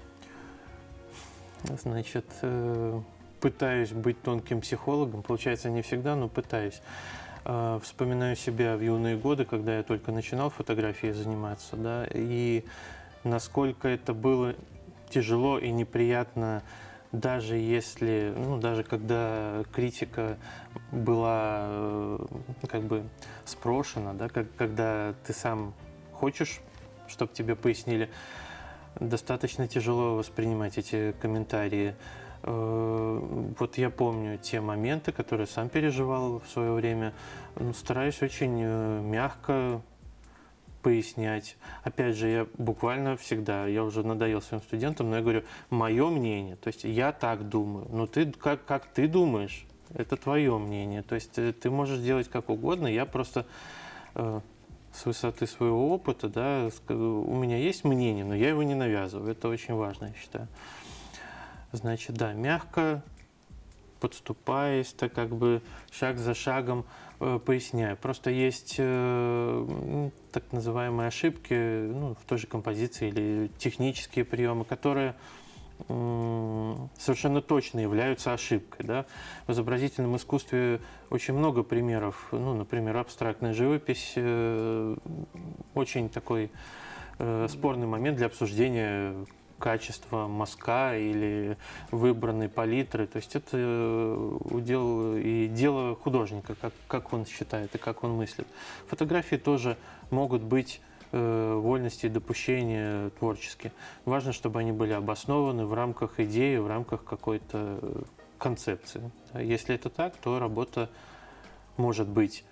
Значит, пытаюсь быть тонким психологом, получается не всегда, но пытаюсь. Вспоминаю себя в юные годы, когда я только начинал фотографией заниматься, да, и насколько это было тяжело и неприятно, даже если, ну, даже когда критика была как бы спрошена, да, когда ты сам хочешь, чтобы тебе пояснили, достаточно тяжело воспринимать эти комментарии. Вот я помню те моменты, которые сам переживал в свое время. Стараюсь очень мягко пояснять. Опять же, я буквально всегда, я уже надоел своим студентам, но я говорю, мое мнение, то есть я так думаю, но ты, как ты думаешь, это твое мнение. То есть ты можешь делать как угодно, я просто с высоты своего опыта, да, у меня есть мнение, но я его не навязываю. Это очень важно, я считаю. Значит, да, мягко, подступаясь, так как бы шаг за шагом поясняю. Просто есть так называемые ошибки, ну, в той же композиции или технические приемы, которые совершенно точно являются ошибкой. Да? В изобразительном искусстве очень много примеров. Ну, например, абстрактная живопись очень такой спорный момент для обсуждения качества мазка или выбранной палитры. То есть это удел и дело художника, как он считает и как он мыслит. Фотографии тоже могут быть вольности и допущения творческие. Важно, чтобы они были обоснованы в рамках идеи, в рамках какой-то концепции. Если это так, то работа может быть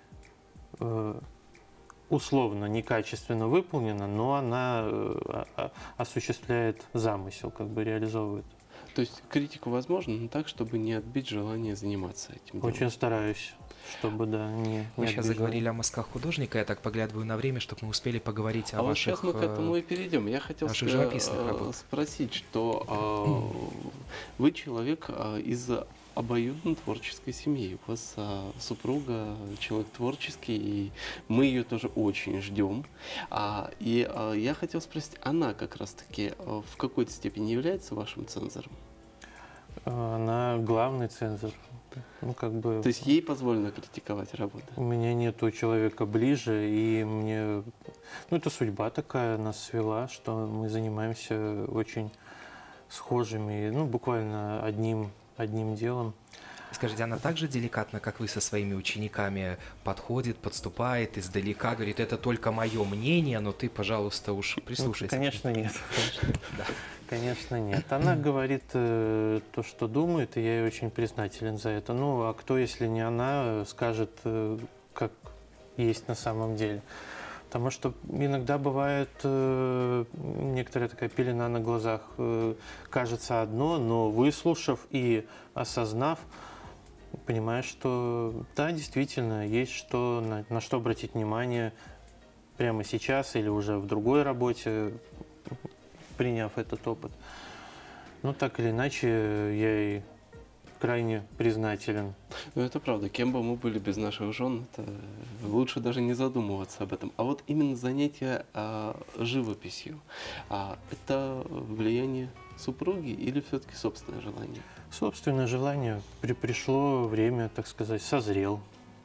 условно некачественно выполнена, но она осуществляет замысел, как бы реализовывает. То есть критику возможно, но так, чтобы не отбить желание заниматься этим делом. Очень стараюсь, чтобы, да, не Мы сейчас отбить заговорили о мазках художника, я так поглядываю на время, чтобы мы успели поговорить о вот ваших... сейчас мы к этому и перейдем. Я хотел ваших живописных работах. спросить, что вы человек из обоюдно творческой семьи. У вас супруга человек творческий, и мы ее тоже очень ждем. Я хотел спросить, она как раз-таки в какой-то степени является вашим цензором? Она главный цензор. Ну, как бы... То есть ей позволено критиковать работу? У меня нету человека ближе, и мне... Ну, это судьба такая нас свела, что мы занимаемся очень схожими, ну, буквально одним делом. Скажите, она так же деликатно, как вы со своими учениками, подходит, подступает, издалека говорит, это только мое мнение, но ты, пожалуйста, уж прислушайся? Конечно, нет. Да. Конечно, нет. Она говорит то, что думает, и я ей очень признателен за это. Ну, а кто, если не она, скажет, как есть на самом деле? Потому что иногда бывает некоторая такая пелена на глазах. Кажется одно, но выслушав и осознав, понимаешь, что да, действительно, есть что, на что обратить внимание прямо сейчас или уже в другой работе, приняв этот опыт. Но так или иначе, я ей крайне признателен. Ну, это правда. Кем бы мы были без наших жен, это лучше даже не задумываться об этом. А вот именно занятие живописью, это влияние супруги или все-таки собственное желание? Собственное желание. Пришло время, так сказать, созрел.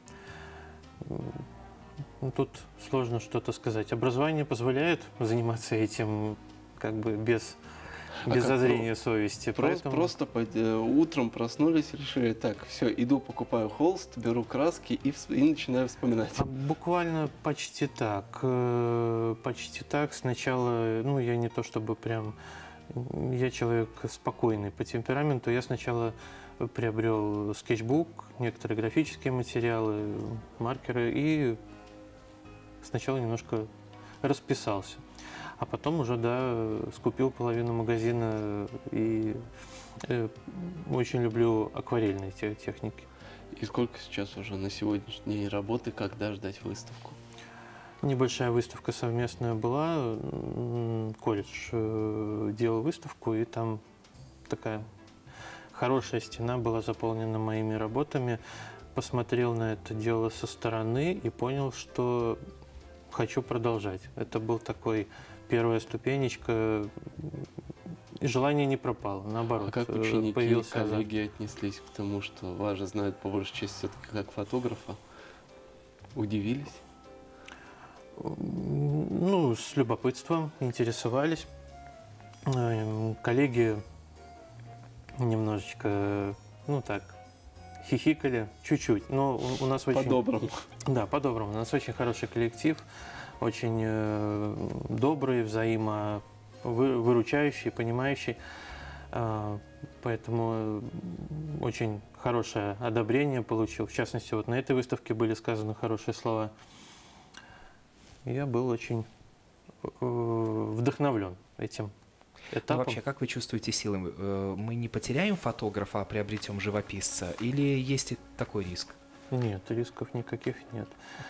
Тут сложно что-то сказать. Образование позволяет заниматься этим как бы без без как зазрения совести. Поэтому... Просто утром проснулись, решили, так, все, иду, покупаю холст, беру краски и начинаю вспоминать. Буквально почти так. Почти так. Сначала, ну, я не то чтобы прям... Я человек спокойный по темпераменту. Я сначала приобрел скетчбук, некоторые графические материалы, маркеры, и сначала немножко расписался. А потом уже, да, скупил половину магазина и очень люблю акварельные техники. И сколько сейчас уже на сегодняшний день работы, когда ждать выставку? Небольшая выставка совместная была, колледж делал выставку, и там такая хорошая стена была заполнена моими работами. Посмотрел на это дело со стороны и понял, что хочу продолжать. Это был такой первая ступенечка, и желание не пропало, наоборот. А как ученики и появился коллеги отнеслись к тому, что вас же знают по большей части все-таки как фотографа? Удивились? Ну, с любопытством интересовались. Коллеги немножечко, ну так, хихикали чуть-чуть, но у нас очень... По-доброму. Да, по-доброму. У нас очень хороший коллектив, очень добрый, выручающий, понимающий. Поэтому очень хорошее одобрение получил. В частности, вот на этой выставке были сказаны хорошие слова. Я был очень вдохновлен этим этапом. Ну, вообще, как вы чувствуете силы? Мы не потеряем фотографа, а приобретем живописца? Или есть и такой риск? Нет, рисков никаких нет.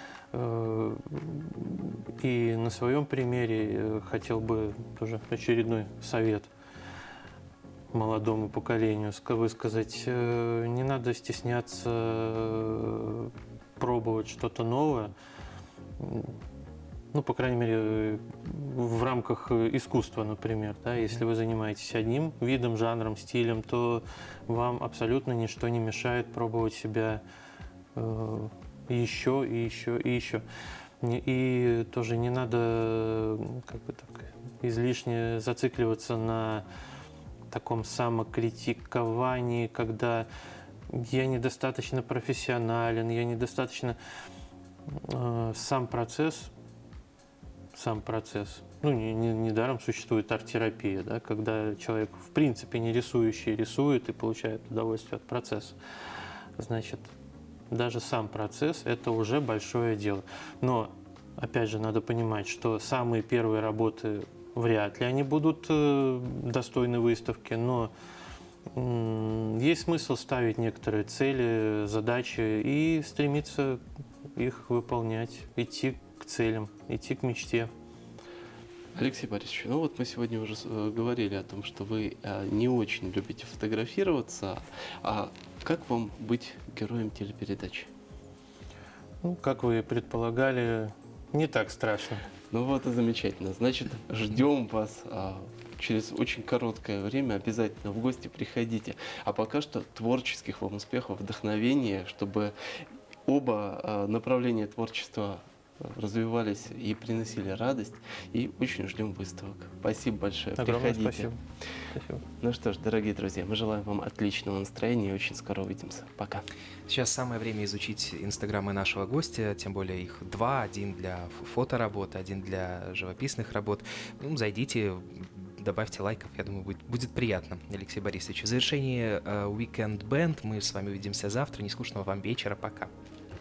И на своем примере хотел бы тоже очередной совет молодому поколению высказать. Не надо стесняться пробовать что-то новое. Ну, по крайней мере, в рамках искусства, например. Да? Если вы занимаетесь одним видом, жанром, стилем, то вам абсолютно ничто не мешает пробовать себя еще и еще и еще. И тоже не надо как бы так излишне зацикливаться на таком самокритиковании, когда я недостаточно профессионален, я недостаточно... Сам процесс, ну, недаром существует арт-терапия, да, когда человек, в принципе, не рисующий, рисует и получает удовольствие от процесса. Значит, даже сам процесс – это уже большое дело. Но, опять же, надо понимать, что самые первые работы вряд ли они будут достойны выставки, но есть смысл ставить некоторые цели, задачи и стремиться их выполнять, идти к целям, идти к мечте. Алексей Борисович, ну вот мы сегодня уже говорили о том, что вы не очень любите фотографироваться. А как вам быть героем телепередачи? Ну, как вы предполагали, не так страшно. Ну вот и замечательно. Значит, ждем вас через очень короткое время. Обязательно в гости приходите. А пока что творческих вам успехов, вдохновения, чтобы оба направления творчества развивались и приносили радость. И очень ждем выставок. Спасибо большое. Огромное Приходите. спасибо. Ну что ж, дорогие друзья, мы желаем вам отличного настроения и очень скоро увидимся. Пока. Сейчас самое время изучить инстаграмы нашего гостя, тем более их два. Один для фоторабот, один для живописных работ. Ну, зайдите, добавьте лайков, я думаю, будет приятно. Алексей Борисович, в завершении Weekend Band мы с вами увидимся завтра. Нескучного вам вечера. Пока.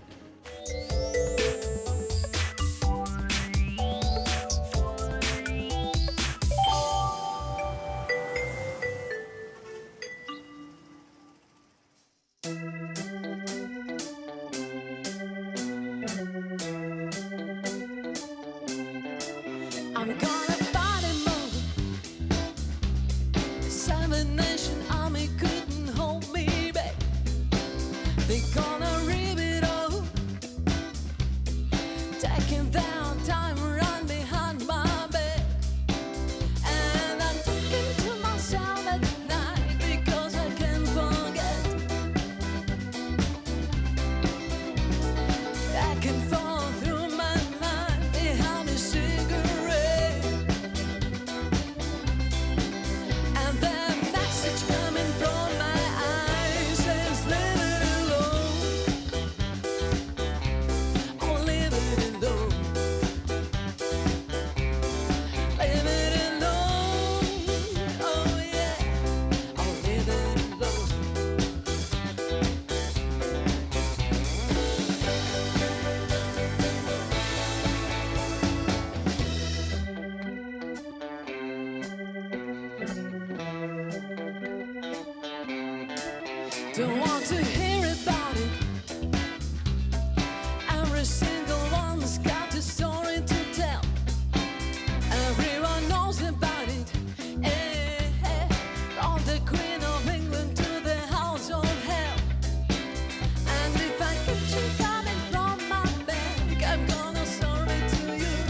I'm gonna body move. Seven Nation Army couldn't hold me back. They're gonna rip it all. Don't want to hear about it. Every single one's got a story to tell. Everyone knows about it. From the Queen of England to the House of Hell. And if I catch you coming from my bed, I'm gonna serve it to you.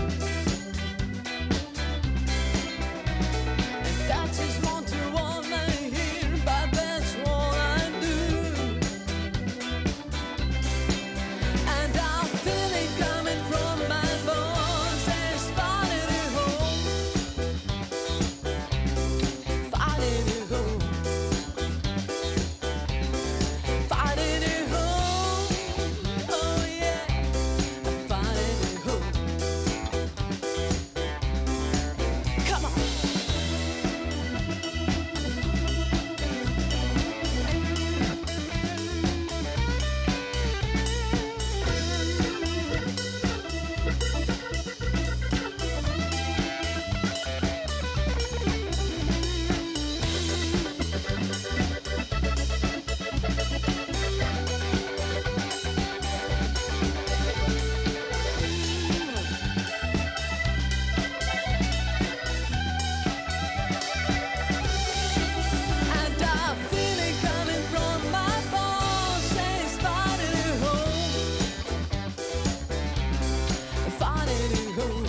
And that is what you wanna hear, but that's what I do. And I feel it coming from my bones. There's fire in the home. Fire in the home. Fire in the home. Oh yeah. Fire in the home. Come on. And I feel it coming from my bones. Says fire in the home. Fire in the home.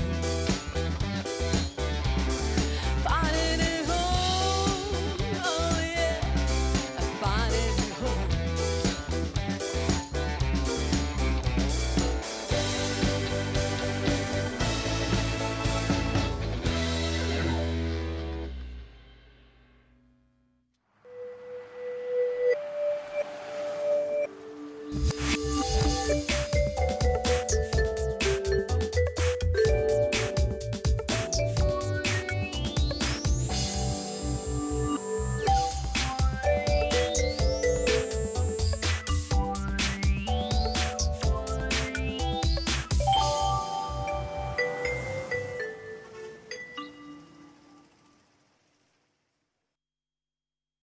Fire in the home. Oh yeah. Fire in the home.